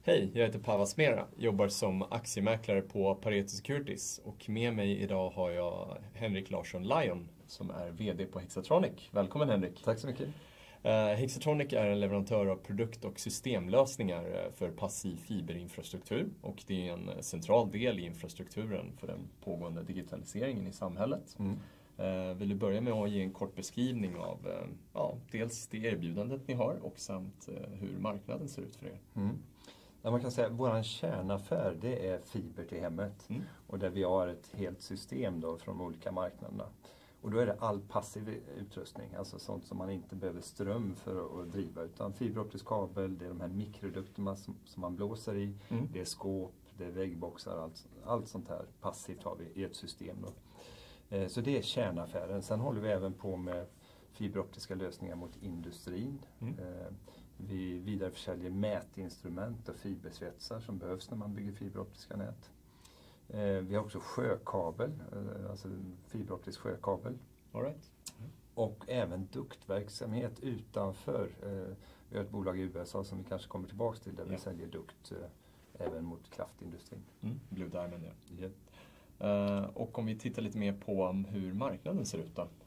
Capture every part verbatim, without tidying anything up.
Hej, jag heter Pava Smera, jobbar som aktiemäklare på Pareto Securities och med mig idag har jag Henrik Larsson Lion som är V D på Hexatronic. Välkommen Henrik! Tack så mycket! Uh, Hexatronic är en leverantör av produkt- och systemlösningar för passiv fiberinfrastruktur och det är en central del i infrastrukturen för den pågående digitaliseringen i samhället. Mm. Uh, vill du börja med att ge en kort beskrivning av uh, ja, dels det erbjudandet ni har och samt uh, hur marknaden ser ut för er? Mm. Ja, man kan säga att vår kärnaffär det är fiber till hemmet mm. och där vi har ett helt system då från de olika marknaderna. Och då är det all passiv utrustning, alltså sånt som man inte behöver ström för att driva, utan fiberoptisk kabel, det är de här mikrodukterna som, som man blåser i, mm. det är skåp, det är väggboxar, allt, allt sånt här passivt har vi i ett system då. Eh, så det är kärnaffären. Sen håller vi även på med fiberoptiska lösningar mot industrin. Mm. Eh, vi vidareförsäljer mätinstrument och fibersvetsar som behövs när man bygger fiberoptiska nät. Eh, vi har också sjökabel, eh, alltså fiberoptisk sjökabel. All right. Mm. Och även duktverksamhet utanför. Eh, vi har ett bolag i U S A som vi kanske kommer tillbaka till där yeah. vi säljer dukt eh, även mot kraftindustrin. Mm. Blue Diamond, ja. Yeah. Uh, och om vi tittar lite mer på hur marknaden ser ut då?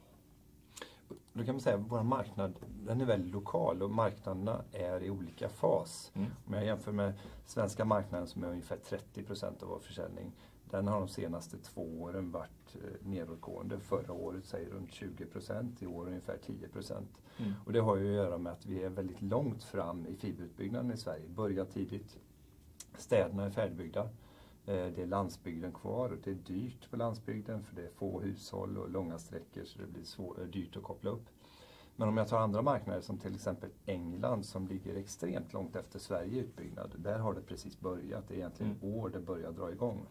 Då kan man säga att vår marknad den är väldigt lokal och marknaderna är i olika fas. Mm. Om jag jämför med svenska marknaden som är ungefär trettio procent av vår försäljning. Den har de senaste två åren varit nedåtgående. Förra året säger runt tjugo procent, i år ungefär tio procent. Mm. Och det har ju att göra med att vi är väldigt långt fram i fiberutbyggnaden i Sverige. Börjar tidigt. Städerna är färdigbyggda. Det är landsbygden kvar och det är dyrt på landsbygden för det är få hushåll och långa sträckor så det blir svår, dyrt att koppla upp. Men om jag tar andra marknader som till exempel England som ligger extremt långt efter Sverige i utbyggnad. Där har det precis börjat, det är egentligen mm. år det börjar dra igång.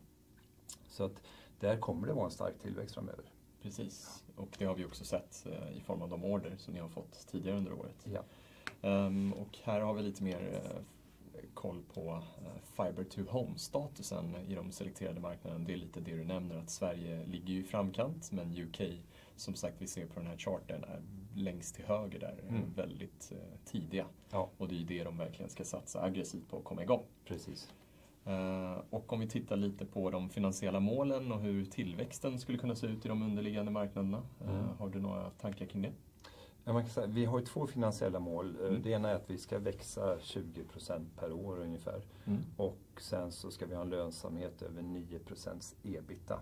Så att där kommer det vara en stark tillväxt framöver. Precis, och det har vi också sett eh, i form av de order som ni har fått tidigare under året. Ja. Um, och här har vi lite mer eh, koll på uh, Fiber to Home-statusen i de selekterade marknaderna. Det är lite det du nämner, att Sverige ligger ju i framkant, men U K, som sagt vi ser på den här charten, är längst till höger där, mm. väldigt uh, tidiga. Ja. Och det är ju det de verkligen ska satsa aggressivt på att komma igång. Precis. Uh, och om vi tittar lite på de finansiella målen och hur tillväxten skulle kunna se ut i de underliggande marknaderna. Uh, mm. Har du några tankar kring det? Ja, man kan säga, vi har ju två finansiella mål. Mm. Det ena är att vi ska växa tjugo procent per år ungefär. Mm. Och sen så ska vi ha en lönsamhet över nio procent ebita.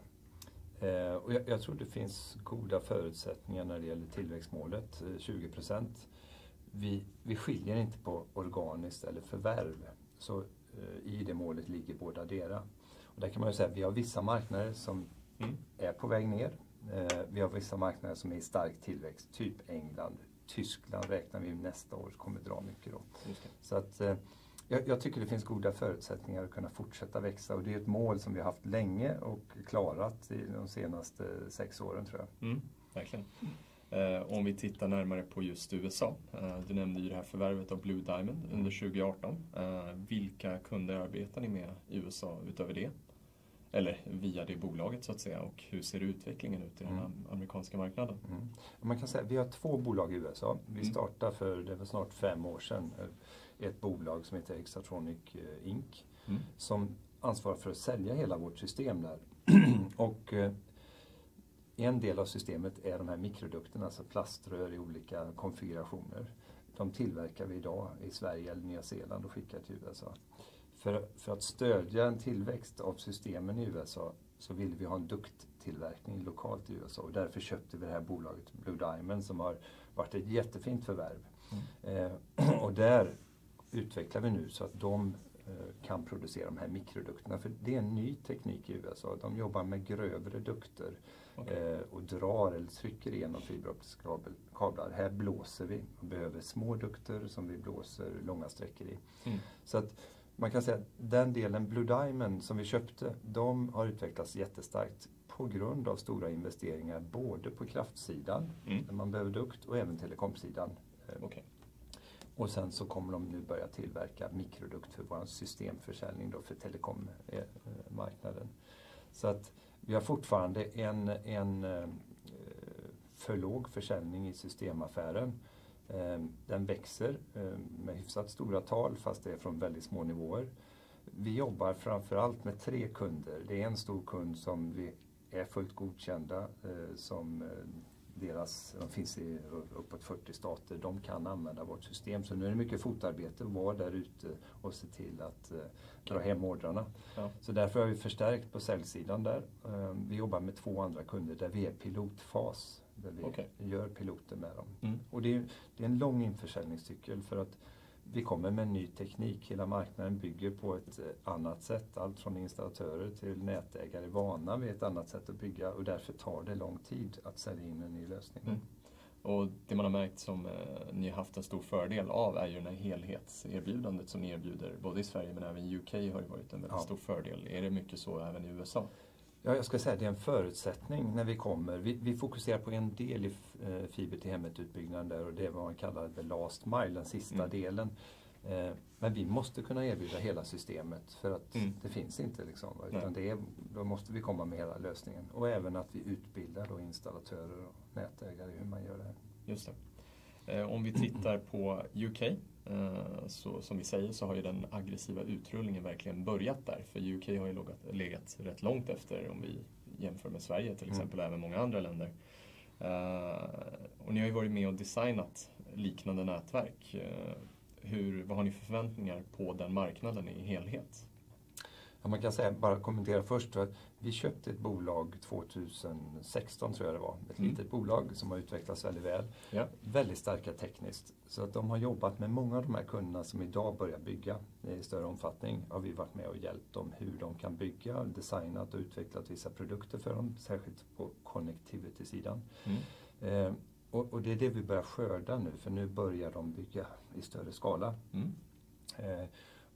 Eh, och jag, jag tror det finns goda förutsättningar när det gäller tillväxtmålet, eh, tjugo procent. Vi, vi skiljer inte på organiskt eller förvärv. Så eh, i det målet ligger båda dera. Och där kan man ju säga att vi har vissa marknader som mm. är på väg ner. Eh, vi har vissa marknader som är i stark tillväxt, typ England. Tyskland räknar vi nästa år kommer dra mycket då. Så att eh, jag, jag tycker det finns goda förutsättningar att kunna fortsätta växa och det är ett mål som vi har haft länge och klarat i de senaste sex åren tror jag. Mm, verkligen. Eh, om vi tittar närmare på just U S A. Eh, du nämnde ju det här förvärvet av Blue Diamond under tjugo arton. Eh, vilka kunder arbetar ni med i U S A utöver det? Eller via det bolaget så att säga, och hur ser utvecklingen ut i den mm. amerikanska marknaden? Mm. Man kan säga att vi har två bolag i U S A. Vi mm. startade för det var snart fem år sedan ett bolag som heter Hexatronic Incorporated. Mm. Som ansvarar för att sälja hela vårt system där. Och eh, en del av systemet är de här mikrodukterna, alltså plaströr i olika konfigurationer. De tillverkar vi idag i Sverige eller Nya Zeeland och skickar till U S A. För, för att stödja en tillväxt av systemen i U S A så ville vi ha en dukttillverkning lokalt i U S A. Och därför köpte vi det här bolaget Blue Diamond som har varit ett jättefint förvärv. Mm. Eh, och där utvecklar vi nu så att de eh, kan producera de här mikrodukterna. För det är en ny teknik i U S A. De jobbar med grövre dukter okay. eh, och drar eller trycker igenom fiberoptiska kabel, kablar. Här blåser vi och behöver små dukter som vi blåser långa sträckor i. Mm. Så att man kan säga att den delen Blue Diamond som vi köpte, de har utvecklats jättestarkt på grund av stora investeringar både på kraftsidan, mm. där man behöver dukt, och även telekomsidan. Okay. Och sen så kommer de nu börja tillverka mikrodukt för vår systemförsäljning då för telekommarknaden. Så att vi har fortfarande en, en för låg försäljning i systemaffären. Den växer med hyfsat stora tal fast det är från väldigt små nivåer. vi jobbar framförallt med tre kunder. Det är en stor kund som vi är fullt godkända, eh, som eh, deras, de finns i uppåt fyrtio stater, de kan använda vårt system. Så nu är det mycket fotarbete att vara där ute och se till att eh, dra hem ordrarna. Ja. Så därför har vi förstärkt på säljsidan där. Eh, vi jobbar med två andra kunder där vi är pilotfas, där vi okay. gör piloter med dem. Mm. Och det är, det är en lång införsäljningscykel för att vi kommer med ny teknik. Hela marknaden bygger på ett annat sätt. Allt från installatörer till nätägare är vana vid ett annat sätt att bygga och därför tar det lång tid att sälja in en ny lösning. Mm. Och det man har märkt som eh, ni har haft en stor fördel av är ju den här helhetserbjudandet som ni erbjuder både i Sverige men även i U K har ju varit en väldigt ja. stor fördel. Är det mycket så även i U S A? Ja, jag ska säga att det är en förutsättning när vi kommer. Vi, vi fokuserar på en del i eh, fiber till hemmet-utbyggnaden där och det är vad man kallar the last mile, den sista mm. delen. Eh, men vi måste kunna erbjuda hela systemet för att mm. det finns inte liksom. Utan det är, då måste vi komma med hela lösningen. Och även att vi utbildar då installatörer och nätägare hur man gör det här. Just det. Eh, om vi tittar på U K, eh, så som vi säger så har ju den aggressiva utrullningen verkligen börjat där. För U K har ju legat, legat rätt långt efter om vi jämför med Sverige till exempel, mm. och även många andra länder. Eh, och ni har ju varit med och designat liknande nätverk. Eh, hur, vad har ni för förväntningar på den marknaden i helhet? Ja, man kan säga, bara kommentera först, att vi köpte ett bolag tjugohundrasexton tror jag det var. Ett mm. litet bolag som har utvecklats väldigt väl. Ja. Väldigt starka tekniskt. Så att de har jobbat med många av de här kunderna som idag börjar bygga i större omfattning. Har vi varit med och hjälpt dem hur de kan bygga, designat och utvecklat vissa produkter för dem. Särskilt på connectivity-sidan. Mm. Eh, och, och det är det vi börjar skörda nu, för nu börjar de bygga i större skala. Mm. Eh,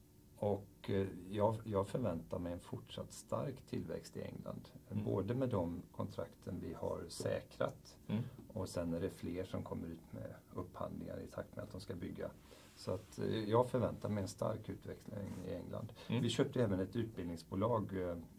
Och jag, jag förväntar mig en fortsatt stark tillväxt i England. Mm. Både med de kontrakten vi har säkrat mm. och sen är det fler som kommer ut med upphandlingar i takt med att de ska bygga. Så att jag förväntar mig en stark utveckling i England. Mm. Vi köpte även ett utbildningsbolag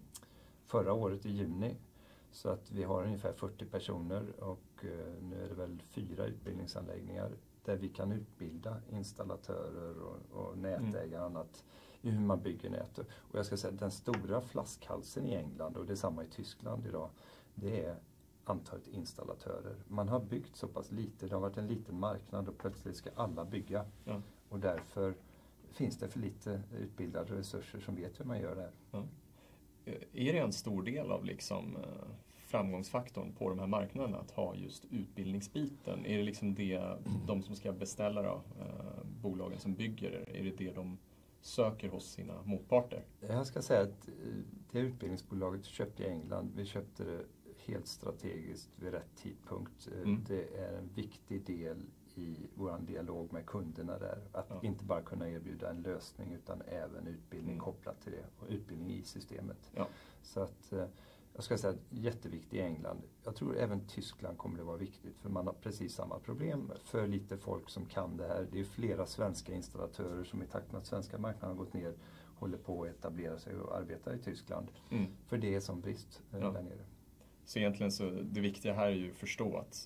förra året i juni. Så att vi har ungefär fyrtio personer och nu är det väl fyra utbildningsanläggningar där vi kan utbilda installatörer och, och nätägare och annat i hur man bygger nät. Och jag ska säga att den stora flaskhalsen i England och detsamma i Tyskland idag, det är antalet installatörer. Man har byggt så pass lite, det har varit en liten marknad och plötsligt ska alla bygga. Ja. Och därför finns det för lite utbildade resurser som vet hur man gör det här. Ja. Är det en stor del av liksom framgångsfaktorn på de här marknaderna att ha just utbildningsbiten? Är det liksom det, de som ska beställa då, eh, bolagen som bygger, är det det de söker hos sina motparter? Jag ska säga att det utbildningsbolaget köpte i England, vi köpte det helt strategiskt vid rätt tidpunkt. Mm. Det är en viktig del i vår dialog med kunderna där. Att ja. inte bara kunna erbjuda en lösning utan även utbildning mm. kopplat till det och utbildning i systemet. Ja. Så att jag ska säga jätteviktigt i England. Jag tror även Tyskland kommer det vara viktigt för man har precis samma problem för lite folk som kan det här. Det är flera svenska installatörer som i takt med att svenska marknaden har gått ner håller på att etablera sig och arbeta i Tyskland. Mm. För det är som brist ja. där nere. Så egentligen så det viktiga här är ju att förstå att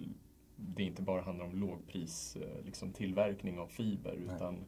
det inte bara handlar om lågpris liksom tillverkning av fiber Nej. utan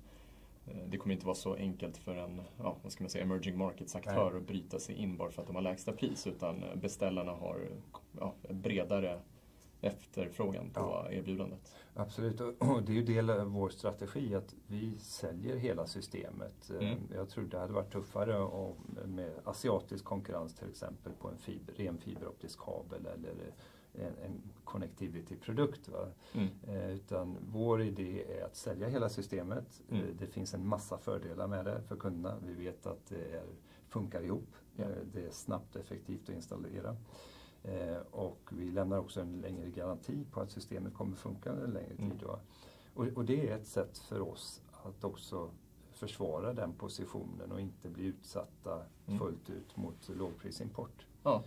det kommer inte vara så enkelt för en ja, vad ska man säga, emerging markets-aktör att bryta sig in bara för att de har lägsta pris, utan beställarna har ja, bredare efterfrågan på ja. erbjudandet. Absolut, och det är ju del av vår strategi att vi säljer hela systemet. Mm. Jag tror det hade varit tuffare och med asiatisk konkurrens till exempel på en fiber, ren fiberoptisk kabel eller en, en connectivity-produkt. Va? Mm. Eh, utan vår idé är att sälja hela systemet. Mm. Eh, det finns en massa fördelar med det för kunderna. Vi vet att det är, funkar ihop. Ja. Eh, det är snabbt och effektivt att installera. Eh, och vi lämnar också en längre garanti på att systemet kommer funka en längre tid. Mm. Va? Och, och det är ett sätt för oss att också försvara den positionen och inte bli utsatta mm. fullt ut mot lågprisimport. Ja.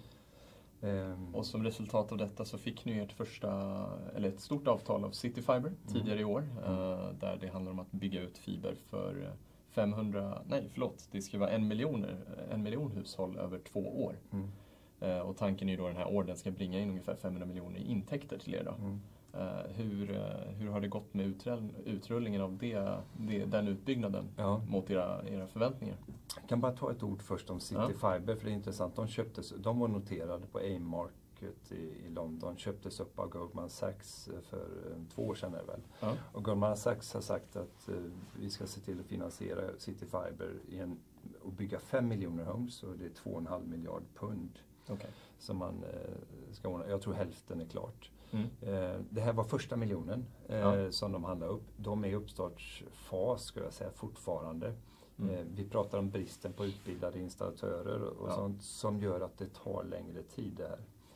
Um, och som resultat av detta så fick ni ert första, eller ett stort avtal av CityFiber mm. tidigare i år. Mm. Uh, där det handlar om att bygga ut fiber för femhundra, nej förlåt, det ska vara en miljon, en miljon hushåll över två år. Mm. Uh, och tanken är ju då den här ordern ska bringa in ungefär femhundra miljoner i intäkter till er då. Mm. Uh, hur, uh, hur har det gått med utrull, utrullningen av det, det, den utbyggnaden ja. mot era, era förväntningar? Jag kan bara ta ett ord först om City Ja. Fiber, för det är intressant. De, köptes, de var noterade på A Market i, i London, köptes upp av Goldman Sachs för två år sedan är det väl. Ja. Och Goldman Sachs har sagt att uh, vi ska se till att finansiera City Fiber i en, och bygga fem miljoner homes, och det är två och en halv miljard pund Okay. som man uh, ska ordna. Jag tror hälften är klart. Mm. Uh, det här var första miljonen uh, Ja. som de handlade upp. De är i uppstartsfas, ska jag säga, fortfarande. Mm. Vi pratar om bristen på utbildade installatörer och Ja. sånt som gör att det tar längre tid där.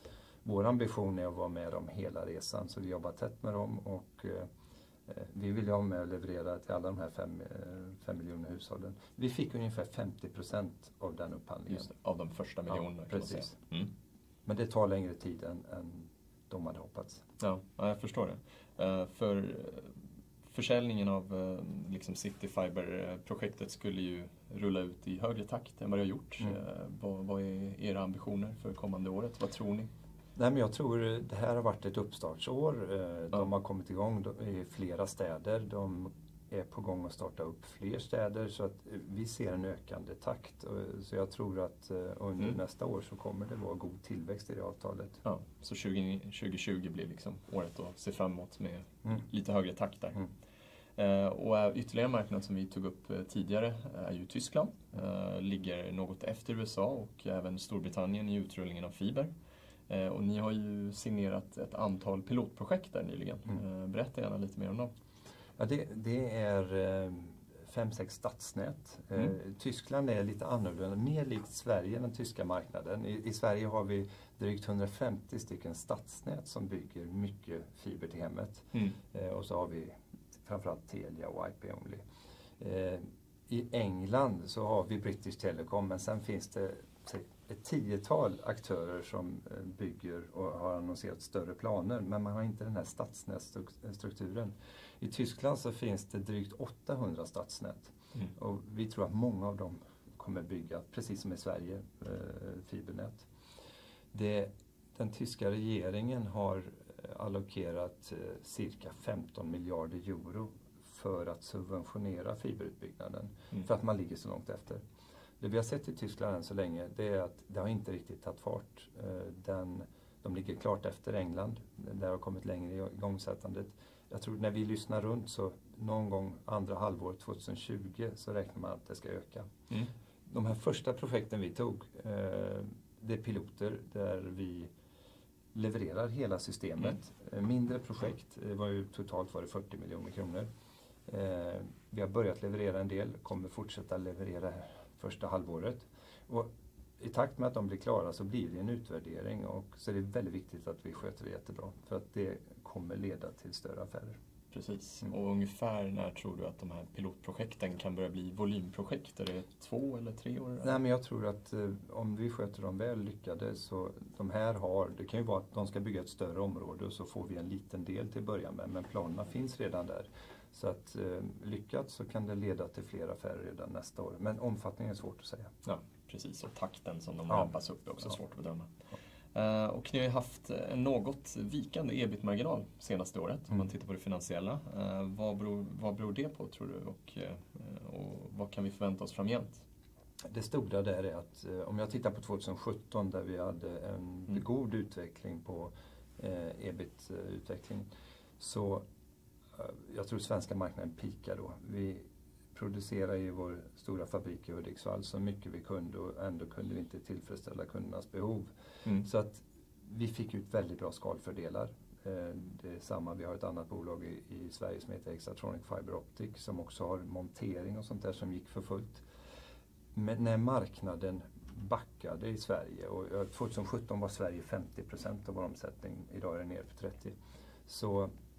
Vår ambition är att vara med dem hela resan, så vi jobbar tätt med dem, och eh, vi vill vara med och leverera till alla de här fem, eh, fem miljoner hushållen. Vi fick ungefär femtio procent av den upphandlingen. Just det, av de första miljonerna. Ja, kan man säga. precis. Mm. Men det tar längre tid än, än de hade hoppats. Ja, ja, jag förstår det. Uh, för uh, försäljningen av uh, liksom City Fiber-projektet skulle ju rulla ut i högre takt än vad det har gjort. Mm. Uh, vad, vad är era ambitioner för kommande året? Vad tror ni? Nej, men jag tror det här har varit ett uppstartsår. De Ja. har kommit igång i flera städer. De är på gång att starta upp fler städer, så att vi ser en ökande takt. Så jag tror att under Mm. nästa år så kommer det vara god tillväxt i det avtalet. Ja, så tjugo tjugo blir liksom året att se framåt med Mm. lite högre takt där. Mm. Eh, och ytterligare en marknad som vi tog upp eh, tidigare är ju Tyskland. Eh, ligger något efter U S A och även Storbritannien i utrullningen av fiber. Eh, och ni har ju signerat ett antal pilotprojekt där nyligen. Mm. Eh, berätta gärna lite mer om dem. Ja, det, det är eh, fem, sex stadsnät. Eh, Mm. Tyskland är lite annorlunda, mer likt Sverige, den tyska marknaden. I, I Sverige har vi drygt hundrafemtio stycken stadsnät som bygger mycket fiber till hemmet. Mm. Eh, och så har vi framförallt Telia och I P Only. Eh, I England så har vi British Telecom, men sen finns det säg, ett tiotal aktörer som eh, bygger och har annonserat större planer, men man har inte den här stadsnätsstrukturen. I Tyskland så finns det drygt åttahundra stadsnät, Mm. och vi tror att många av dem kommer bygga, precis som i Sverige, eh, fibernät. Det, den tyska regeringen har allokerat eh, cirka femton miljarder euro för att subventionera fiberutbyggnaden, Mm. för att man ligger så långt efter. Det vi har sett i Tyskland än så länge, det är att det har inte riktigt tagit fart. Eh, den, de ligger klart efter England, där har kommit längre i igångsättandet. Jag tror när vi lyssnar runt så någon gång andra halvåret tjugohundratjugo så räknar man att det ska öka. Mm. De här första projekten vi tog, eh, det är piloter där vi levererar hela systemet. Mm. Mindre projekt, det var ju totalt var det fyrtio miljoner kronor. Eh, vi har börjat leverera en del, kommer fortsätta leverera första halvåret. Och i takt med att de blir klara så blir det en utvärdering, och så är det väldigt viktigt att vi sköter det jättebra, för att det kommer leda till större affärer. Precis. Mm. Och ungefär när tror du att de här pilotprojekten kan börja bli volymprojekt? Är det två eller tre år? Nej, men jag tror att eh, om vi sköter dem väl lyckade, så de här har, det kan ju vara att de ska bygga ett större område och så får vi en liten del till att börja med, men planerna finns redan där. Så att eh, lyckat så kan det leda till fler affärer redan nästa år, men omfattningen är svårt att säga. Ja, precis. Och takten som de Ja. rampas upp är också Ja. svårt att bedöma. Uh, och ni har ju haft en något vikande ebit-marginal senaste året, om Mm. man tittar på det finansiella. Uh, vad, beror, vad beror det på, tror du? Och, uh, och vad kan vi förvänta oss framgent? Det stora där är att eh, om jag tittar på tjugosjutton där vi hade en Mm. god utveckling på eh, ebit-utveckling, så eh, jag tror svenska marknaden pikar då. Vi producerar i vår stora fabrik i Hudiksvall så mycket vi kunde, och ändå kunde vi inte tillfredsställa kundernas behov. Mm. Så att vi fick ut väldigt bra skalfördelar. Eh, Det är samma, vi har ett annat bolag i, i Sverige som heter Exatronic Fiber Optic som också har montering och sånt där som gick för fullt. Men när marknaden backade i Sverige, och tjugosjutton var Sverige femtio procent av vår omsättning, idag är det ner på trettio, så,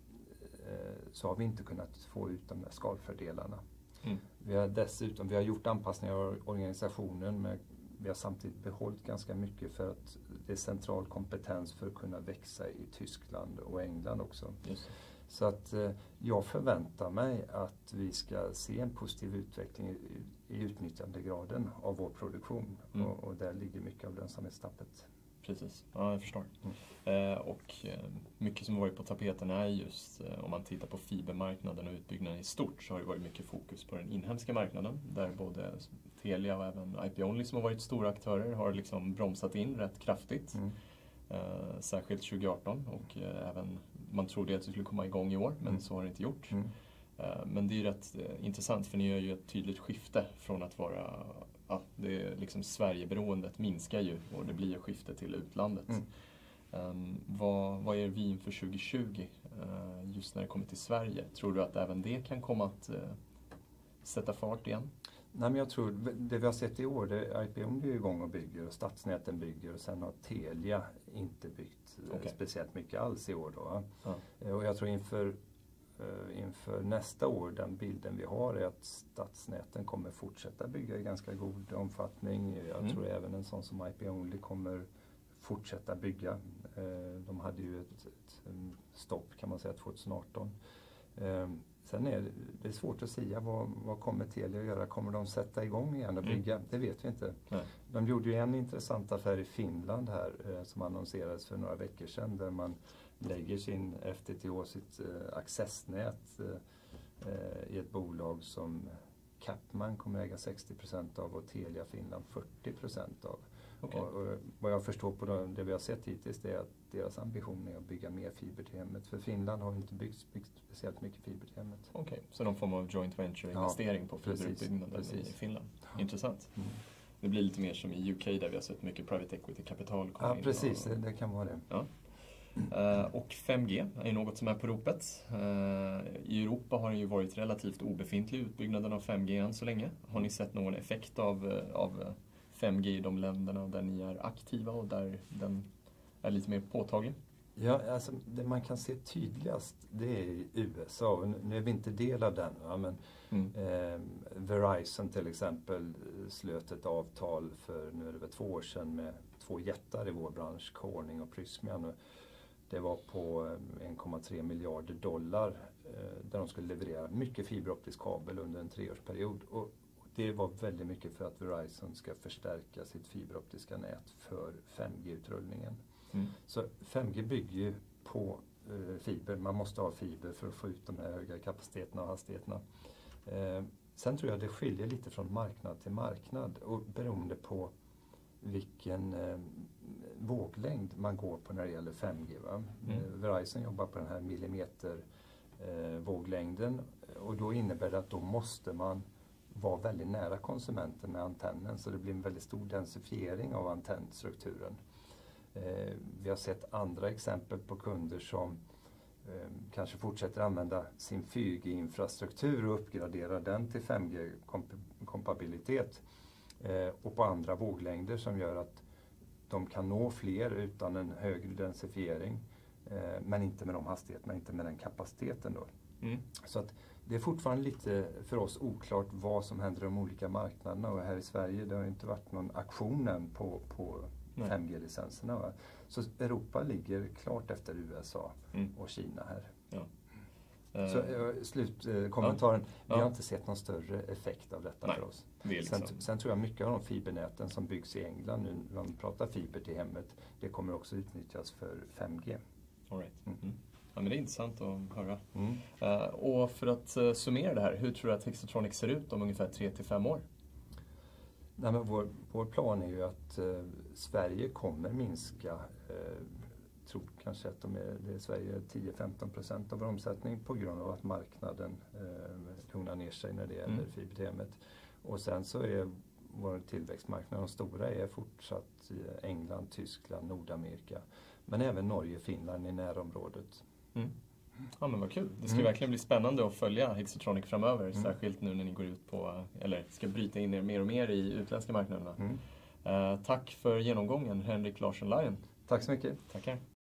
eh, så har vi inte kunnat få ut de där skalfördelarna. Mm. Vi har dessutom vi har gjort anpassningar av organisationen, men vi har samtidigt behållit ganska mycket för att det är central kompetens för att kunna växa i Tyskland och England också. Just det. Så att eh, jag förväntar mig att vi ska se en positiv utveckling i, i utnyttjandegraden av vår produktion. Mm. Och, och där ligger mycket av lönsamhetstappet. precis. Ja, jag förstår. Mm. Eh, och eh, mycket som har varit på tapeten är just, eh, om man tittar på fibermarknaden och utbyggnaden i stort, så har det varit mycket fokus på den inhemska marknaden, där både Telia och även I P Only som har varit stora aktörer har liksom bromsat in rätt kraftigt. Mm. Eh, särskilt tjugo arton, och eh, även man trodde att det skulle komma igång i år, men mm. så har det inte gjort. Mm. Eh, men det är ju rätt eh, intressant, för ni gör ju ett tydligt skifte från att vara, ja, det är liksom Sverigeberoendet minskar ju och det blir ju skifte till utlandet. Mm. Um, vad, vad är vi inför tjugo tjugo uh, just när det kommer till Sverige? Tror du att även det kan komma att uh, sätta fart igen? Nej, men jag tror, det vi har sett i år, det är I P Only är igång och bygger och stadsnäten bygger, och sen har Telia inte byggt okay. speciellt mycket alls i år då. Ja. Och jag tror inför, uh, inför nästa år, den bilden vi har är att stadsnäten kommer fortsätta bygga i ganska god omfattning. Jag mm. tror även en sån som I P Only kommer fortsätta bygga. Uh, de hade ju ett, ett stopp kan man säga tjugo arton. Uh, Sen är det, det är svårt att säga vad, vad kommer Telia att göra. Kommer de sätta igång igen och bygga? Mm. Det vet vi inte. Nej. De gjorde ju en intressant affär i Finland här eh, som annonserades för några veckor sedan, där man lägger sin F T T H, sitt eh, accessnät eh, i ett bolag som Capman kommer äga sextio procent av och Telia Finland fyrtio procent av. Okay. Och, och vad jag förstår på det, det vi har sett hittills, är att deras ambition är att bygga mer fiber till hemmet. För Finland har inte byggt, byggt speciellt mycket fiber till hemmet. Okej, okay. Så någon form av joint venture-investering ja, på fiberutbyggnaden i Finland. Intressant. Mm. Det blir lite mer som i U K där vi har sett mycket private equity-kapital komma ja, in. Ja, precis. Och, det kan vara det. Ja. Uh, och fem G är ju något som är på ropet. Uh, I Europa har det ju varit relativt obefintlig utbyggnaden av fem G än så länge. Har ni sett någon effekt av, av fem G i de länderna där ni är aktiva och där den är lite mer påtaglig? Ja, alltså det man kan se tydligast, det är i U S A. Nu är vi inte del av den, ja, men mm. eh, Verizon till exempel slöt ett avtal för, nu är det väl två år sedan, med två jättar i vår bransch, Corning och Prysmian. Det var på en komma tre miljarder dollar eh, där de skulle leverera mycket fiberoptisk kabel under en treårsperiod. Och det var väldigt mycket för att Verizon ska förstärka sitt fiberoptiska nät för fem G-utrullningen. Mm. Så fem G bygger ju på eh, fiber. Man måste ha fiber för att få ut de här höga kapaciteterna och hastigheterna. Eh, sen tror jag det skiljer lite från marknad till marknad, och beroende på vilken eh, våglängd man går på när det gäller fem G. Va? Mm. Eh, Verizon jobbar på den här millimeter eh, våglängden, och då innebär det att då måste man vara väldigt nära konsumenten med antennen, så det blir en väldigt stor densifiering av antennstrukturen. Eh, vi har sett andra exempel på kunder som eh, kanske fortsätter använda sin fyra G-infrastruktur och uppgraderar den till fem G-kompatibilitet eh, och på andra våglängder som gör att de kan nå fler utan en högre densifiering, eh, men inte med de hastigheterna, inte med den kapaciteten då. Mm. Så att det är fortfarande lite för oss oklart vad som händer i de olika marknaderna, och här i Sverige det har inte varit någon aktion än på, på fem G-licenserna. Va? Så Europa ligger klart efter U S A mm. och Kina här. Ja. Så äh, slutkommentaren, äh, ja. vi har inte sett någon större effekt av detta Nej, för oss. Liksom. Sen, sen tror jag mycket av de fibernäten som byggs i England nu, när man pratar fiber till hemmet, det kommer också utnyttjas för fem G. All right. Mm. Mm. Ja, men det är intressant att höra. Mm. Uh, och för att uh, summera det här, hur tror du att Hexatronic ser ut om ungefär tre till fem år? Nej, men vår, vår plan är ju att uh, Sverige kommer minska, uh, tror kanske att de är, det är Sverige tio till femton procent av vår omsättning på grund av att marknaden uh, lugnar ner sig när det gäller mm. fiber till hemmet. Och sen så är vår tillväxtmarknad, de stora är fortsatt England, Tyskland, Nordamerika, men även Norge, Finland i närområdet. Mm. Ja, men vad kul. Det ska mm. verkligen bli spännande att följa Hexatronic framöver, mm. särskilt nu när ni går ut på, eller ska bryta in er mer och mer i utländska marknaderna. Mm. Uh, tack för genomgången, Henrik Larsson Lion. Tack så mycket. Tackar.